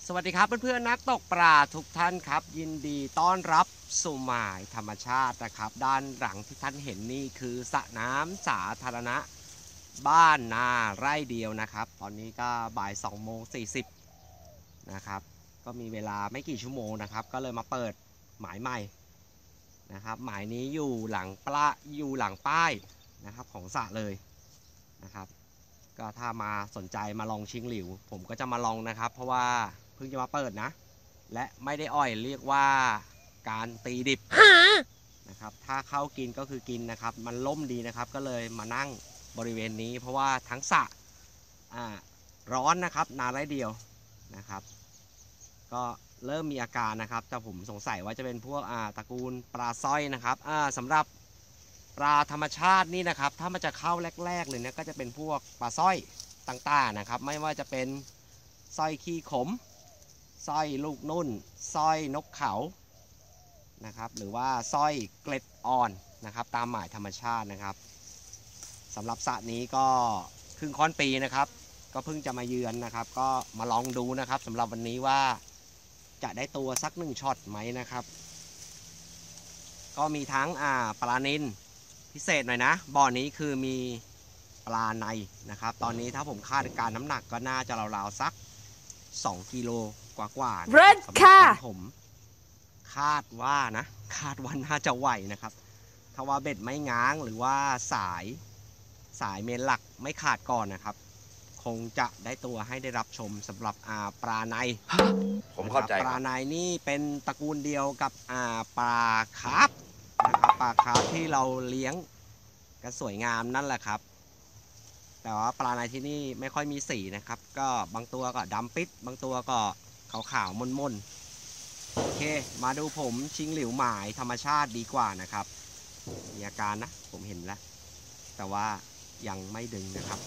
สวัสดีครับเพื่อนๆนักตกปลาทุกท่านครับยินดีต้อนรับสู่หมายธรรมชาตินะครับด้านหลังที่ท่านเห็นนี่คือสระน้ำสาธารณะบ้านนาไร่เดียวนะครับตอนนี้ก็บ่าย2:40นะครับก็มีเวลาไม่กี่ชั่วโมงนะครับก็เลยมาเปิดหมายใหม่นะครับหมายนี้อยู่หลังป้ายนะครับของสระเลยนะครับก็ถ้ามาสนใจมาลองชิงหลิวผมก็จะมาลองนะครับเพราะว่าเพิ่งจะมาเปิดนะและไม่ได้อ่อยเรียกว่าการตีดิบนะครับถ้าเข้ากินก็คือกินนะครับมันล่มดีนะครับก็เลยมานั่งบริเวณนี้เพราะว่าทั้งสระร้อนนะครับนานไรเดียวนะครับก็เริ่มมีอาการนะครับแต่ผมสงสัยว่าจะเป็นพวกตระกูลปลาสร้อยนะครับสำหรับปลาธรรมชาตินี่นะครับถ้ามันจะเข้าแรกๆเลยเนี่ยก็จะเป็นพวกปลาสร้อยต่างๆนะครับไม่ว่าจะเป็นสร้อยขี้ขมสร้อยลูกนุ่นสร้อยนกเขานะครับหรือว่าสร้อยเกล็ดอ่อนนะครับตามหมายธรรมชาตินะครับสำหรับสระนี้ก็ครึ่งค่อนปีนะครับก็เพิ่งจะมาเยือนนะครับก็มาลองดูนะครับสำหรับวันนี้ว่าจะได้ตัวสัก1ช็อตไหมนะครับก็มีทั้งปลานิลพิเศษหน่อยนะบ่อนี้คือมีปลาในนะครับตอนนี้ถ้าผมคาดการน้ำหนักก็น่าจะราวๆสัก2 กิโลกว่าๆนะครับสำหรับผมคาดว่าน่าจะไหวนะครับถ้าว่าเบ็ดไม่ง้างหรือว่าสายเมนหลักไม่ขาดก่อนนะครับคงจะได้ตัวให้ได้รับชมสำหรับปลาในผมเข้าใจปลาในนี่เป็นตระกูลเดียวกับปลาคาร์ฟนะครับปลาคาร์ฟที่เราเลี้ยงกันสวยงามนั่นแหละครับแต่ว่าปลาในที่นี่ไม่ค่อยมีสีนะครับก็บางตัวก็ดำปิดบางตัวก็ขาวๆม่นๆโอเคมาดูผมชิงหลิวหมายธรรมชาติดีกว่านะครับมีอาการนะผมเห็นแล้วแต่ว่ายังไม่ดึงนะครับ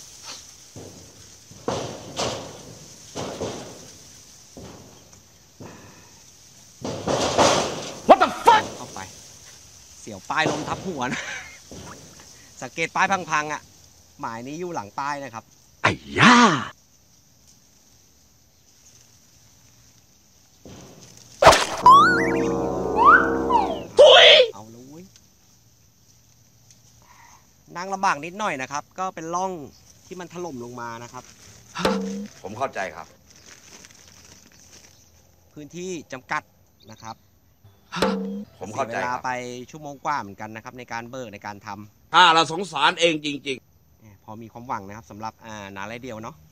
เข้าไปเสียวป้ายลมทับหัวนะสังเกตป้ายพังๆหมายนี้อยู่หลังป้ายนะครับไอ้ย่าเอาเลยนั่งลำบากนิดหน่อยนะครับก็เป็นร่องที่มันถล่มลงมานะครับผมเข้าใจครับพื้นที่จำกัดนะครับผมเข้าใจเวลาไปชั่วโมงกว่าเหมือนกันนะครับในการเบิกในการทำเราสงสารเองจริงพอมีความหวังนะครับสำหรับนาไรเดียวเนาะ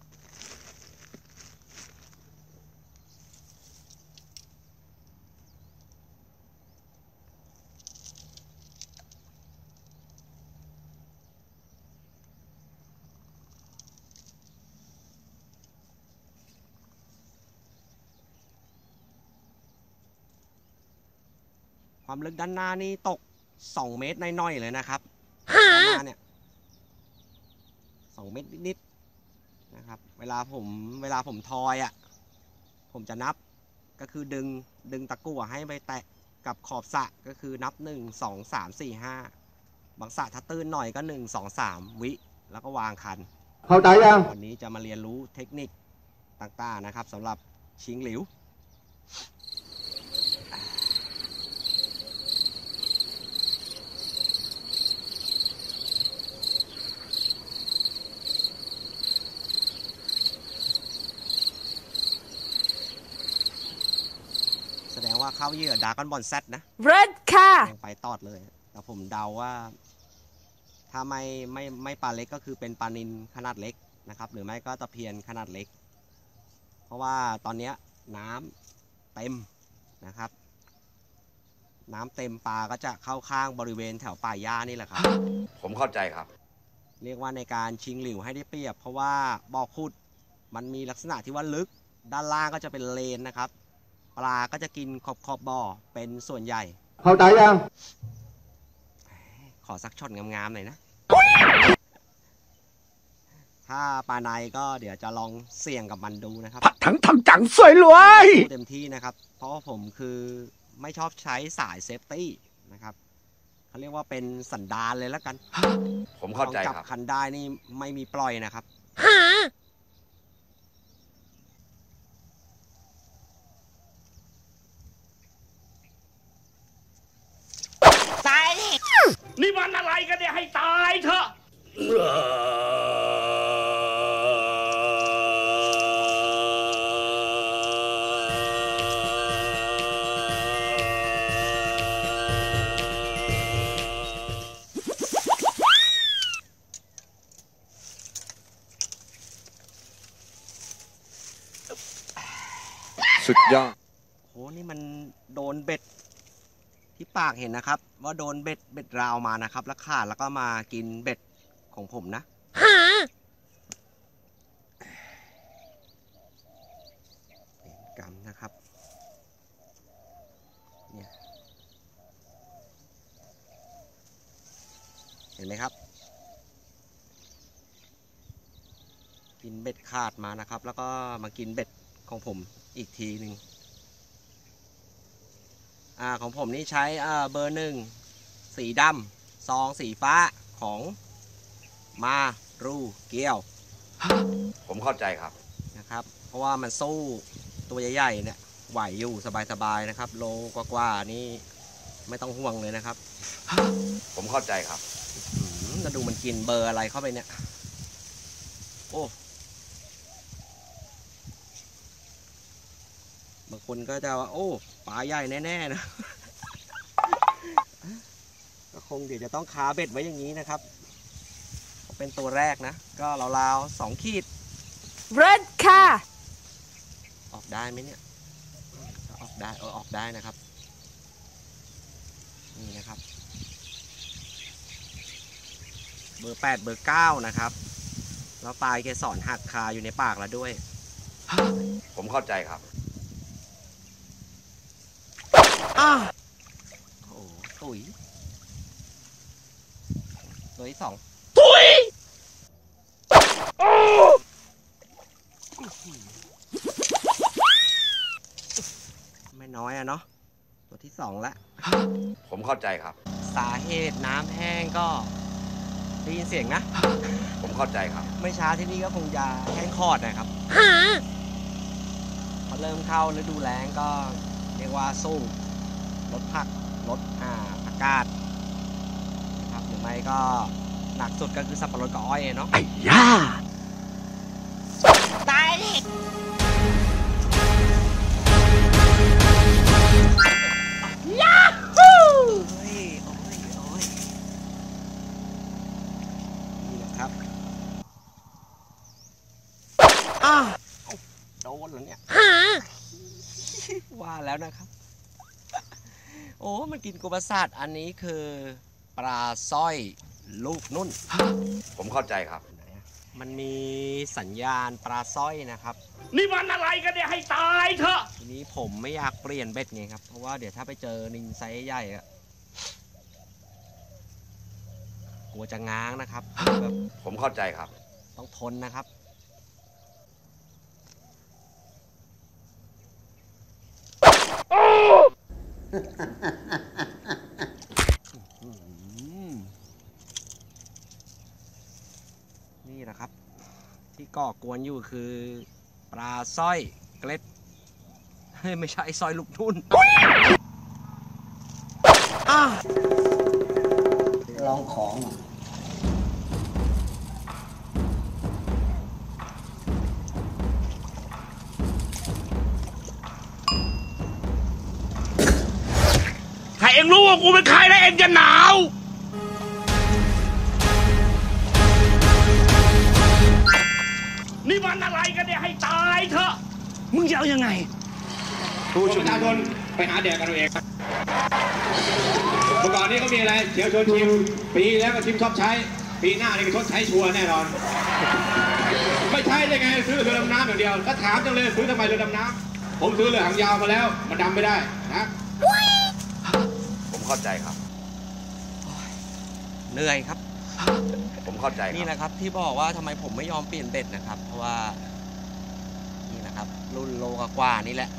ความลึกด้านหน้านี่ตก2 เมตรน้อยๆเลยนะครับด้านหน้าเนี่ย2 เมตรนิดๆนะครับเวลาผมทอยผมจะนับก็คือดึงตะกั่วให้ไปแตะกับขอบสระก็คือนับ1 2 3 4 5บางสระถ้าตื้นหน่อยก็1 2 3วิแล้วก็วางคันเข้าใจยังวันนี้จะมาเรียนรู้เทคนิคต่างๆนะครับสำหรับชิงหลิวแสดงว่าเข้าเหยื่อดราก้อนบอลแซดนะ Red ค่ะยังไปตอดเลยแต่ผมเดาว่าถ้าไม่ปลาเล็กก็คือเป็นปลานิลขนาดเล็กนะครับหรือไม่ก็ตะเพียนขนาดเล็กเพราะว่าตอนนี้น้ำเต็มนะครับน้ำเต็มปลาก็จะเข้าข้างบริเวณแถวป่าหญ้านี่แหละครับผมเข้าใจครับเรียกว่าในการชิงหลิวให้ได้เปรียบเพราะว่าบ่อขุดมันมีลักษณะที่ว่าลึกด้านล่างก็จะเป็นเลนนะครับปลาก็จะกินขอบบ่อเป็นส่วนใหญ่เข้าใจยังขอสักช็อตงามๆหน่อยนะถ้าปลาในก็เดี๋ยวจะลองเสี่ยงกับมันดูนะครับผัดทั้งทำจังสวยรวยเต็มที่นะครับเพราะผมคือไม่ชอบใช้สายเซฟตี้นะครับเขาเรียกว่าเป็นสันดานเลยแล้วกันผมเข้าใจครับจับคันได้นี่ไม่มีปล่อยนะครับสุดยอดโหนี่มันโดนเบ็ดที่ปากเห็นนะครับ ว่าโดนเบ็ดราวมานะครับ แล้วขาดแล้วก็มากินเบ็ดของผมนะกรรมนะครับเนี่ยเห็นไหมครับกินเบ็ดขาดมานะครับ แล้วก็มากินเบ็ดของผมอีกทีหนึ่งของผมนี่ใช้เบอร์ 1สีดำซองสีฟ้าของมารูเกียวผมเข้าใจครับนะครับ เพราะว่ามันสู้ตัวใหญ่ๆเนี่ยไหวอยู่สบายๆนะครับ โลกว่าๆนี่ไม่ต้องห่วงเลยนะครับผมเข้าใจครับจะดูมันกินเบอร์อะไรเข้าไปเนี่ยโอ้บางคนก็จะว่าโอ้ปลาใหญ่แน่ๆนะ ก็คงเดี๋ยวจะต้องคาเบ็ดไว้อย่างนี้นะครับเป็นตัวแรกนะ ก็ราวๆ2 ขีด Red ค่ะออกได้ไหมเนี่ยออกได้ออกได้นะครับนี่นะครับเบอร์ 8เบอร์ 9นะครับแล้วปลายเกสรหักคาอยู่ในปากแล้วด้วยผมเข้าใจครับโอ้ตุ๋ยตัวที่ 2ไม่น้อยอะเนาะตัวที่ 2แล้วผมเข้าใจครับสาเหตุน้ำแห้งก็ได้ยินเสียงนะผมเข้าใจครับไม่ช้าที่นี่ก็คงจะแห้งคอดนะครับพอเริ่มเข้าฤดูแล้งก็เรียกว่าสู้ลดผักลดผักกาดนะครับหรือไม่ก็หนักสุดก็คือสับปะรดกับอ้อยเนาะไอ้ย่าตายดิโอ้ยนี่นะครับโดนแล้วเนี่ยว่าแล้วนะครับ โอ้มันกินกุปศาสตร์อันนี้คือปลาสร้อยลูกนุ่นผมเข้าใจครับมันมีสัญญาณปลาสร้อยนะครับนี่มันอะไรกันเนี่ยให้ตายเถอะทีนี้ผมไม่อยากเปลี่ยนเบ็ดไงครับ เพราะว่าเดี๋ยวถ้าไปเจอนินไซส์ใหญ่อะกลัวจะง้างนะครับแบบผมเข้าใจครับต้องทนนะครับนี่แหละครับ ที่ก่อกวนอยู่คือปลาสร้อยเกล็ดไม่ใช่สร้อยลูกทุ่นลองของถ้าเองรู้ว่ากูเป็นใครแล้วเองจะหนาว นี่มันอะไรกันเนี่ยให้ตายเถอะมึงจะเอายังไงประชาชนไปหาแดกกันเอาเองเมื่อก่อนนี้เขามีอะไรเดี๋ยวชวนชิม ปีแล้วก็ชิมชอบใช้ ปีหน้านี่ก็ชดใช้ชัวร์แน่นอน ไม่ใช่ได้ไงซื้อเรือดำน้ำอย่างเดียวถ้าถามจังเลยซื้อทำไมเรือดำน้ำผมซื้อเรือหางยาวมาแล้วมันดำไม่ได้นะผมเข้าใจครับเหนื่อยครับผมเข้าใจคนี่รับนะครับที่บอกว่าทำไมผมไม่ยอมเปลี่ยนเบ็ดนะครับ เพราะว่านี่นะครับรุ่นโลกว่านี่แหละ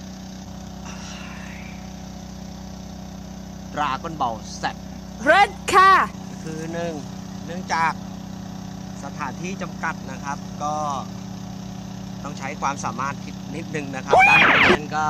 ดราก้อนบอลแซด Red ค่ะคือเนื่องจากสถานที่จำกัดนะครับ ก็ต้องใช้ความสามารถคิดนิดนึงนะครับ ด้านบนก็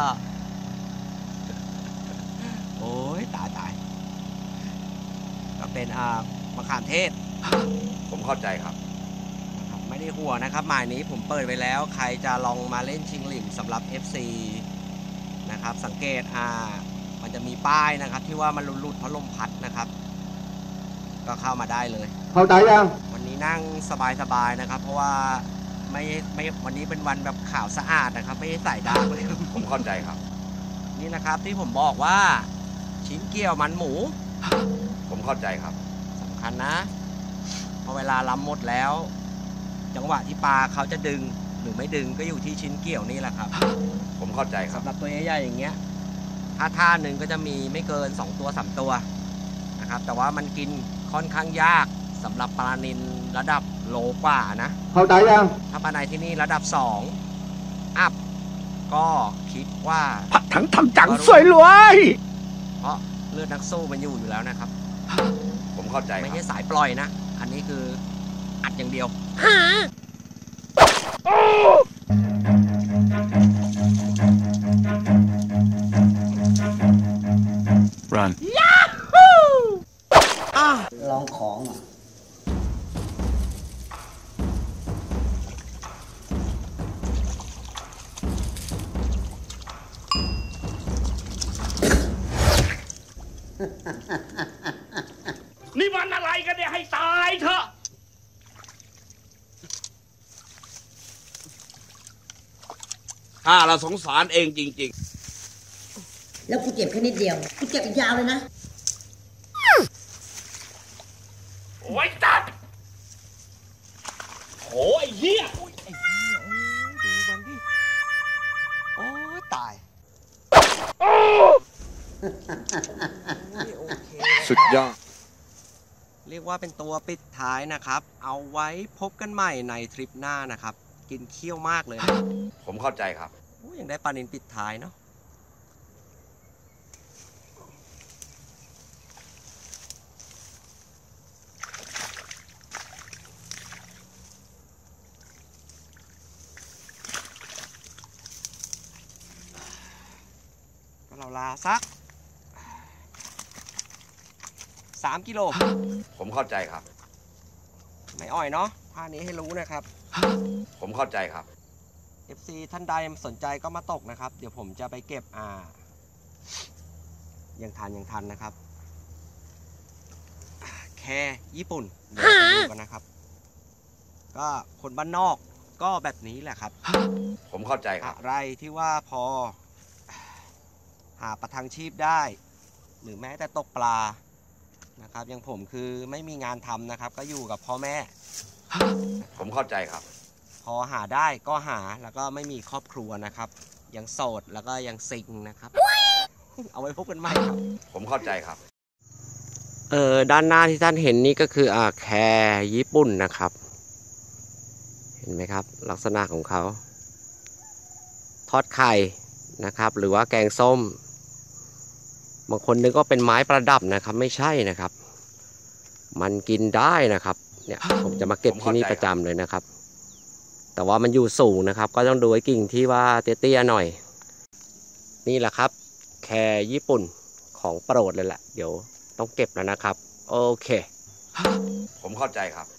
โอ้ยตายก็เป็นมะขามเทศผมเข้าใจครับนะครับไม่ได้หัวนะครับหมายนี้ผมเปิดไว้แล้ว ใครจะลองมาเล่นชิงหลิมสำหรับ FC นะครับสังเกตมันจะมีป้ายนะครับ ที่ว่ามันหลุดเพราะลมพัดนะครับ ก็เข้ามาได้เลยเข้าใจยังวันนี้นั่งสบายๆนะครับ เพราะว่าไม่วันนี้เป็นวันแบบขาวสะอาดนะครับ ไม่ได้ใส่ดาร์กเลยผมเข้าใจครับนี่นะครับที่ผมบอกว่าชิ้นเกี่ยวมันหมูผมเข้าใจครับสำคัญนะพอเวลาลำหมดแล้ว จังหวะที่ปลาเขาจะดึงหรือไม่ดึงก็อยู่ที่ชิ้นเกี่ยวนี่แหละครับผมเข้าใจครับสำหรับตัวใหญ่ๆอย่างเงี้ยท่าหนึ่งก็จะมีไม่เกิน2ตัว3ตัวนะครับแต่ว่ามันกินค่อนข้างยากสำหรับปลานิลระดับโลกว่านะเข้าใจยังถ้าปลาในที่นี่ระดับ2อัพก็คิดว่าผัดถังทำจังสวยรวยเพราะเลือดนักสู้มันอยู่แล้วนะครับผมเข้าใจคไม่รับใช่สายปล่อยนะ อันนี้คืออัดอย่างเดียว Run ลองของอ่ะนี่มันอะไรกันเนี่ยให้ตายเถอะข้าเราสงสารเองจริงแล้วกูเจ็บแค่นิดเดียว กูเจ็บอีกยาวเลยนะโอ้ยตัดโอ้ยเหี้ยดูมันดิ โอ้ยตายโอเคๆ สุดยอดเรียกว่าเป็นตัวปิดท้ายนะครับ เอาไว้พบกันใหม่ในทริปหน้านะครับ กินเคี่ยวมากเลยนะผมเข้าใจครับโอ้ยยังได้ปลานิลปิดท้ายเนาะก็เราลาสัก3 กิโลผมเข้าใจครับไม่อ่อยเนาะท่านี้ให้รู้นะครับผมเข้าใจครับ FC ท่านใดสนใจก็มาตกนะครับ เดี๋ยวผมจะไปเก็บยังทันนะครับ แค่ญี่ปุ่นเดี๋ยวไปดูกันนะครับ ก็คนบ้านนอกก็แบบนี้แหละครับผมเข้าใจครับอะไรที่ว่าพอหาประทังชีพได้ หรือแม้แต่ตกปลานะครับอย่างผมคือไม่มีงานทำนะครับ ก็อยู่กับพ่อแม่ผมเข้าใจครับพอหาได้ก็หาแล้วก็ไม่มีครอบครัวนะครับ ยังโสดแล้วก็ยังซิงนะครับ เอาไว้พบกันใหม่ครับผมเข้าใจครับด้านหน้าที่ท่านเห็นนี่ก็คือแคญี่ปุ่นนะครับ เห็นไหมครับ ลักษณะของเขาทอดไข่นะครับ หรือว่าแกงส้ม บางคนนึกว่าเป็นไม้ประดับนะครับ ไม่ใช่นะครับ มันกินได้นะครับเนี่ยผมจะมาเก็บที่นี่ประจำเลยนะครับ แต่ว่ามันอยู่สูงนะครับ ก็ต้องดูไอ้กิ่งที่ว่าเตี้ยๆหน่อย นี่แหละครับ แคญี่ปุ่นของโปรดเลยแหละ เดี๋ยวต้องเก็บแล้วนะครับ โอเคผมเข้าใจครับ